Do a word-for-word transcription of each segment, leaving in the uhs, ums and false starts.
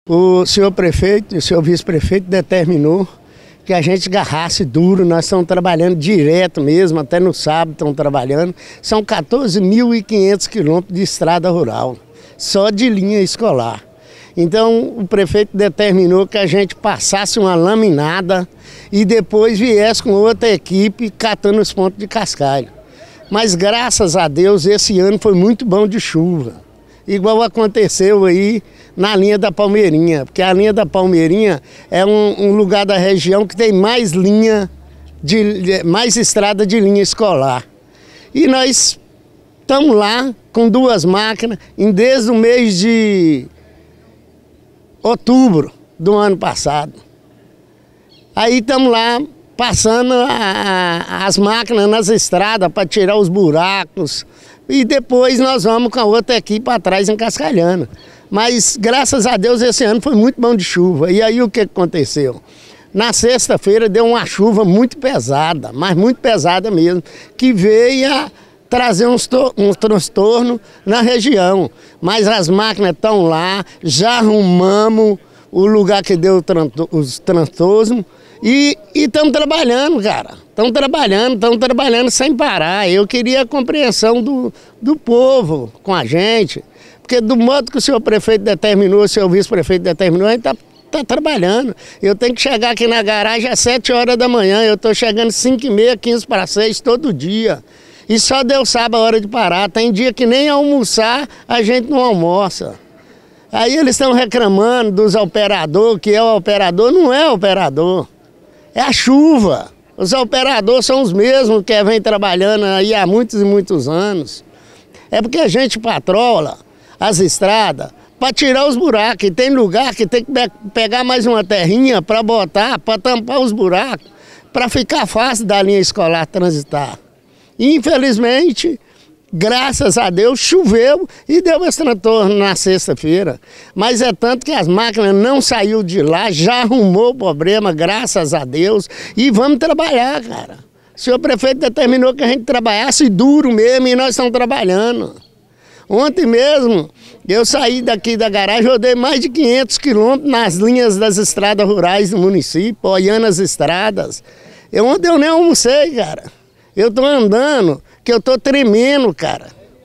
O senhor prefeito e o senhor vice-prefeito determinou que a gente agarrasse duro. Nós estamos trabalhando direto mesmo, até no sábado estão trabalhando. São quatorze mil e quinhentos quilômetros de estrada rural, só de linha escolar. Então o prefeito determinou que a gente passasse uma laminada e depois viesse com outra equipe catando os pontos de cascalho. Mas graças a Deus esse ano foi muito bom de chuva, igual aconteceu aí na linha da Palmeirinha, porque a linha da Palmeirinha é um, um lugar da região que tem mais linha, de, mais estrada de linha escolar. E nós estamos lá com duas máquinas, em desde o mês de outubro do ano passado. Aí estamos lá passando a, a, as máquinas nas estradas para tirar os buracos e depois nós vamos com a outra equipe atrás encascalhando. Mas graças a Deus esse ano foi muito bom de chuva. E aí o que aconteceu? Na sexta-feira deu uma chuva muito pesada, mas muito pesada mesmo, que veio a trazer uns, uns transtornos na região. Mas as máquinas estão lá, já arrumamos o lugar que deu os transtornos e estamos trabalhando, cara. Estamos trabalhando, estamos trabalhando sem parar. Eu queria a compreensão do, do povo com a gente, porque do modo que o senhor prefeito determinou, o senhor vice-prefeito determinou, a gente está tá trabalhando. Eu tenho que chegar aqui na garagem às sete horas da manhã, eu estou chegando cinco e meia, quinze para seis todo dia. E só Deus sabe a hora de parar. Tem dia que nem almoçar a gente não almoça. Aí eles estão reclamando dos operadores, que é o operador, não é operador. É a chuva. Os operadores são os mesmos que vêm trabalhando aí há muitos e muitos anos. É porque a gente patrola as estradas para tirar os buracos. E tem lugar que tem que pegar mais uma terrinha para botar, para tampar os buracos, para ficar fácil da linha escolar transitar. Infelizmente, graças a Deus, choveu e deu esse transtorno na sexta-feira. Mas é tanto que as máquinas não saíram de lá, já arrumou o problema, graças a Deus. E vamos trabalhar, cara. O senhor prefeito determinou que a gente trabalhasse duro mesmo e nós estamos trabalhando. Ontem mesmo, eu saí daqui da garagem, rodei mais de quinhentos quilômetros nas linhas das estradas rurais do município, olhando as estradas. Eu, ontem eu nem almocei, cara. Eu estou andando, que eu estou tremendo, cara.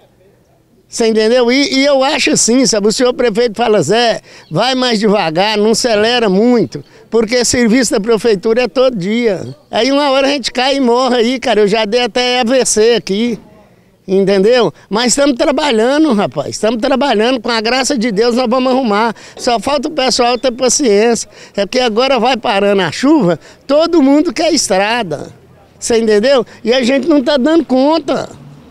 Você entendeu? E, e eu acho assim, sabe, o senhor prefeito fala, Zé, vai mais devagar, não acelera muito, porque serviço da prefeitura é todo dia. Aí uma hora a gente cai e morre aí, cara, eu já dei até A V C aqui, entendeu? Mas estamos trabalhando, rapaz, estamos trabalhando, com a graça de Deus nós vamos arrumar. Só falta o pessoal ter paciência, é porque agora vai parando a chuva, todo mundo quer estrada. Você entendeu? E a gente não está dando conta.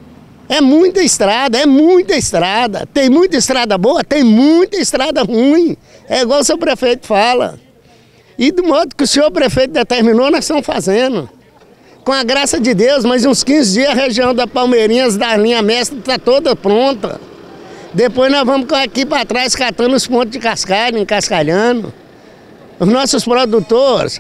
É muita estrada, é muita estrada. Tem muita estrada boa, tem muita estrada ruim. É igual o seu prefeito fala. E do modo que o senhor prefeito determinou, nós estamos fazendo. Com a graça de Deus, mais uns quinze dias a região da Palmeirinhas, da linha mestra, está toda pronta. Depois nós vamos aqui para trás catando os pontos de cascalho, encascalhando. Os nossos produtores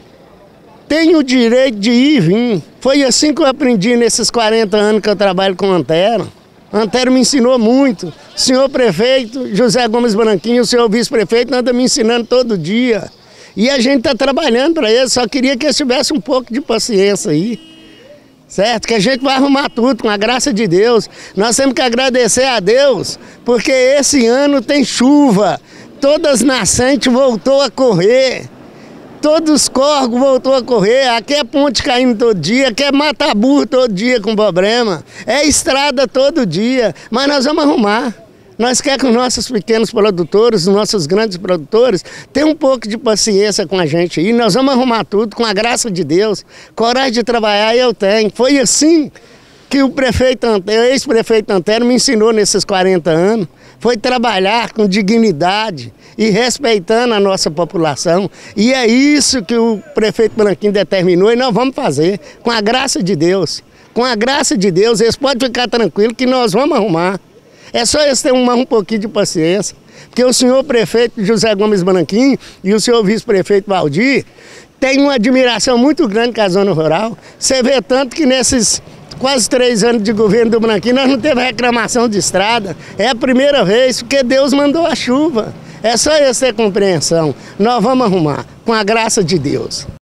tem o direito de ir e vir. Foi assim que eu aprendi nesses quarenta anos que eu trabalho com o Antero. O Antero me ensinou muito. O senhor prefeito, José Gomes Branquinho, o senhor vice-prefeito, anda me ensinando todo dia. E a gente está trabalhando para eles, só queria que eles tivessem um pouco de paciência aí. Certo? Que a gente vai arrumar tudo, com a graça de Deus. Nós temos que agradecer a Deus, porque esse ano tem chuva. Todas as nascentes voltou a correr. Todos os córregos voltou a correr, aqui é ponte caindo todo dia, aqui é mata-burro todo dia com problema, é estrada todo dia, mas nós vamos arrumar. Nós queremos que os nossos pequenos produtores, os nossos grandes produtores, tenham um pouco de paciência com a gente aí, nós vamos arrumar tudo com a graça de Deus, coragem de trabalhar eu tenho. Foi assim que o prefeito Antero, o ex-prefeito Antero me ensinou nesses quarenta anos, foi trabalhar com dignidade e respeitando a nossa população. E é isso que o prefeito Branquinho determinou e nós vamos fazer, com a graça de Deus. Com a graça de Deus, eles podem ficar tranquilos que nós vamos arrumar. É só eles terem um, um pouquinho de paciência, porque o senhor prefeito José Gomes Branquinho e o senhor vice-prefeito Valdir têm uma admiração muito grande com a zona rural. Você vê tanto que nesses quase três anos de governo do Branquinho nós não teve reclamação de estrada. É a primeira vez, porque Deus mandou a chuva. É só eles ter compreensão. Nós vamos arrumar, com a graça de Deus.